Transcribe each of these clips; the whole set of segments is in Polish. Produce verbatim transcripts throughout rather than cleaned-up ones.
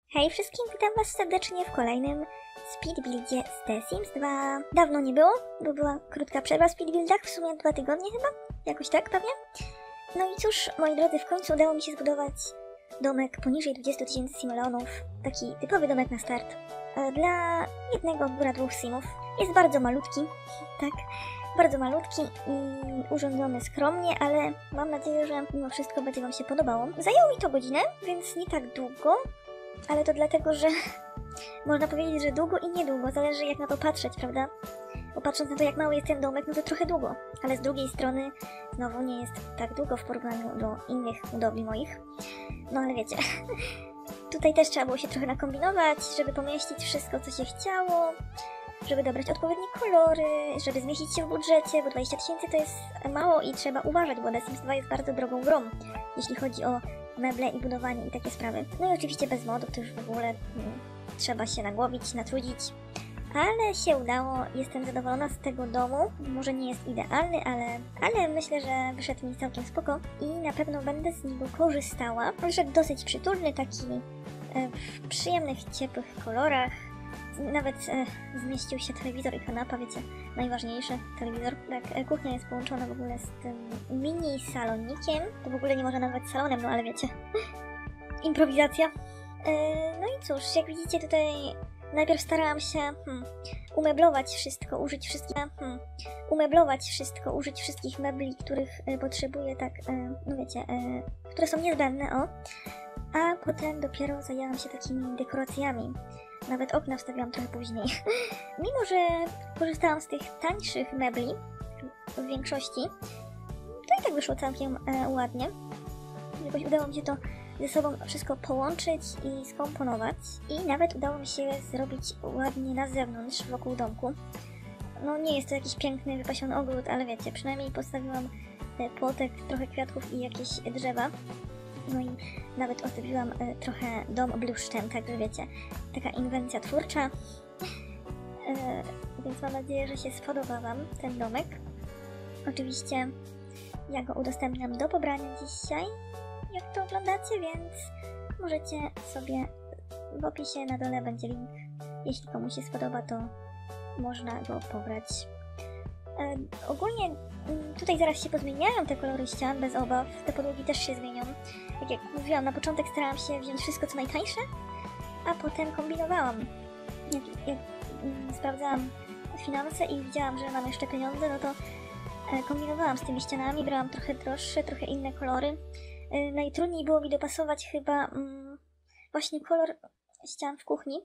Hej wszystkim, witam was serdecznie w kolejnym speedbuildzie z The Sims dwa. Dawno nie było, bo była krótka przerwa w speedbuildach, w sumie dwa tygodnie chyba, jakoś tak pewnie. No i cóż, moi drodzy, w końcu udało mi się zbudować domek poniżej dwudziestu tysięcy simoleonów, taki typowy domek na start. Dla jednego, góra dwóch simów. Jest bardzo malutki, tak, bardzo malutki i urządzony skromnie, ale mam nadzieję, że mimo wszystko będzie wam się podobało. Zajęło mi to godzinę, więc nie tak długo. Ale to dlatego, że można powiedzieć, że długo i niedługo, zależy jak na to patrzeć, prawda? Bo patrząc na to, jak mały jest ten domek, no to trochę długo. Ale z drugiej strony, znowu nie jest tak długo w porównaniu do innych budowli moich. No ale wiecie, tutaj też trzeba było się trochę nakombinować, żeby pomieścić wszystko, co się chciało, żeby dobrać odpowiednie kolory, żeby zmieścić się w budżecie, bo dwadzieścia tysięcy to jest mało i trzeba uważać, bo The Sims dwa jest bardzo drogą grą, jeśli chodzi o meble i budowanie i takie sprawy. No i oczywiście bez modów to już w ogóle hmm, trzeba się nagłowić, natrudzić. Ale się udało, jestem zadowolona z tego domu. Może nie jest idealny, ale, ale myślę, że wyszedł mi całkiem spoko i na pewno będę z niego korzystała. Wyszedł dosyć przytulny, taki e, w przyjemnych, ciepłych kolorach. Nawet e, zmieścił się telewizor i kanapa, wiecie, najważniejsze, telewizor. Tak, e, kuchnia jest połączona w ogóle z tym mini salonikiem. To w ogóle nie można nazwać salonem, no ale wiecie, improwizacja. E, no i cóż, jak widzicie tutaj najpierw starałam się hmm, umeblować wszystko, użyć wszystkich, hmm, umeblować wszystko, użyć wszystkich mebli, których e, potrzebuję, tak, e, no wiecie, e, które są niezbędne, o. A potem dopiero zajęłam się takimi dekoracjami. Nawet okna wstawiłam trochę później. Mimo że korzystałam z tych tańszych mebli w większości, to i tak wyszło całkiem e, ładnie. Jakoś udało mi się to ze sobą wszystko połączyć i skomponować. I nawet udało mi się zrobić ładnie na zewnątrz, wokół domku. No nie jest to jakiś piękny, wypasiony ogród, ale wiecie, przynajmniej postawiłam e, płotek, trochę kwiatków i jakieś drzewa. No i nawet ozdobiłam e, trochę dom bluszczem, także wiecie, taka inwencja twórcza. E, więc mam nadzieję, że się spodoba wam ten domek. Oczywiście ja go udostępniam do pobrania dzisiaj, jak to oglądacie, więc możecie sobie w opisie na dole będzie link. Jeśli komuś się spodoba, to można go pobrać. E, ogólnie tutaj zaraz się pozmieniają te kolory ścian, bez obaw. Te podłogi też się zmienią. Tak jak mówiłam, na początek starałam się wziąć wszystko co najtańsze, a potem kombinowałam. Jak, jak mm, sprawdzałam finanse i widziałam, że mam jeszcze pieniądze, no to e, kombinowałam z tymi ścianami, brałam trochę droższe, trochę inne kolory. E, najtrudniej było mi dopasować chyba mm, właśnie kolor ścian w kuchni.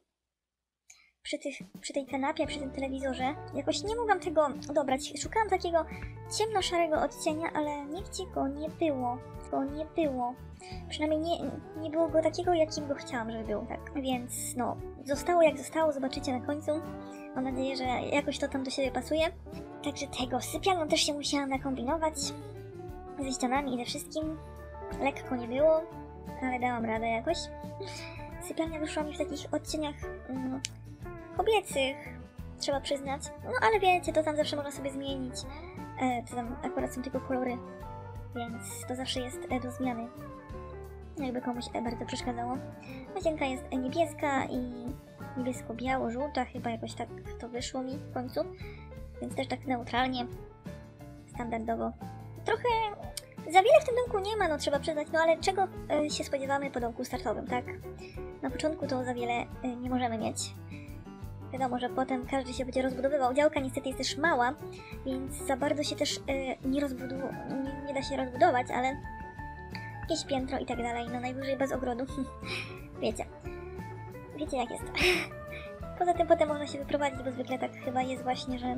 Przy, tych, przy tej kanapie, przy tym telewizorze. Jakoś nie mogłam tego dobrać. Szukałam takiego ciemno-szarego odcienia, ale nigdzie go nie było. Go nie było. Przynajmniej nie, nie było go takiego, jakim go chciałam, żeby był, tak. Więc no, zostało jak zostało, zobaczycie na końcu. Mam nadzieję, że jakoś to tam do siebie pasuje. Także tego sypialnią też się musiałam nakombinować. Ze ścianami i ze wszystkim. Lekko nie było, ale dałam radę jakoś. Sypialnia wyszła mi w takich odcieniach mm, kobiecych, trzeba przyznać. No ale wiecie, to tam zawsze można sobie zmienić. E, to tam akurat są tylko kolory, więc to zawsze jest e, do zmiany. Jakby komuś e, bardzo przeszkadzało. Łazienka jest e, niebieska i niebiesko-biało-żółta, chyba jakoś tak to wyszło mi w końcu. Więc też tak neutralnie, standardowo. Trochę za wiele w tym domku nie ma, no trzeba przyznać, no ale czego e, się spodziewamy po domku startowym, tak? Na początku to za wiele e, nie możemy mieć. Wiadomo, że potem każdy się będzie rozbudowywał. Działka niestety jest też mała, więc za bardzo się też e, nie, nie, nie da się rozbudować, ale jakieś piętro i tak dalej, no najwyżej bez ogrodu. Wiecie. Wiecie jak jest. Poza tym potem można się wyprowadzić, bo zwykle tak chyba jest właśnie, że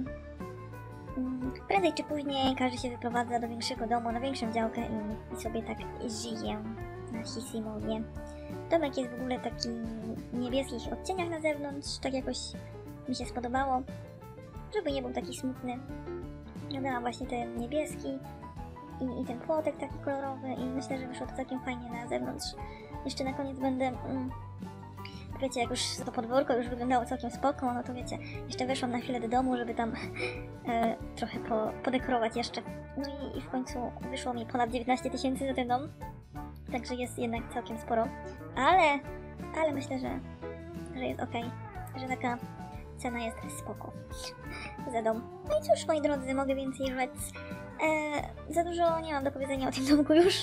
mm, prędzej czy później każdy się wyprowadza do większego domu, na większą działkę i, i sobie tak żyje nasi simowie. Domek jest w ogóle taki w niebieskich odcieniach na zewnątrz, tak jakoś mi się spodobało, żeby nie był taki smutny. Ja dałam właśnie ten niebieski i, i ten płotek taki kolorowy i myślę, że wyszło to całkiem fajnie na zewnątrz. Jeszcze na koniec będę, mm, wiecie, jak już to podwórko już wyglądało całkiem spoko, no to wiecie, jeszcze weszłam na chwilę do domu, żeby tam e, trochę po, podekorować jeszcze. No i, i w końcu wyszło mi ponad dziewiętnaście tysięcy za ten dom. Także jest jednak całkiem sporo. Ale ale myślę, że, że jest ok, że taka cena jest spoko za dom. No i cóż, moi drodzy, mogę więcej rzec. E, za dużo nie mam do powiedzenia o tym domku już.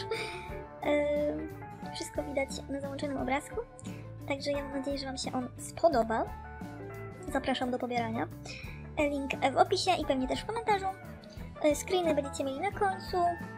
E, wszystko widać na załączonym obrazku, także ja mam nadzieję, że Wam się on spodoba. Zapraszam do pobierania. E, link w opisie i pewnie też w komentarzu. E, screeny będziecie mieli na końcu.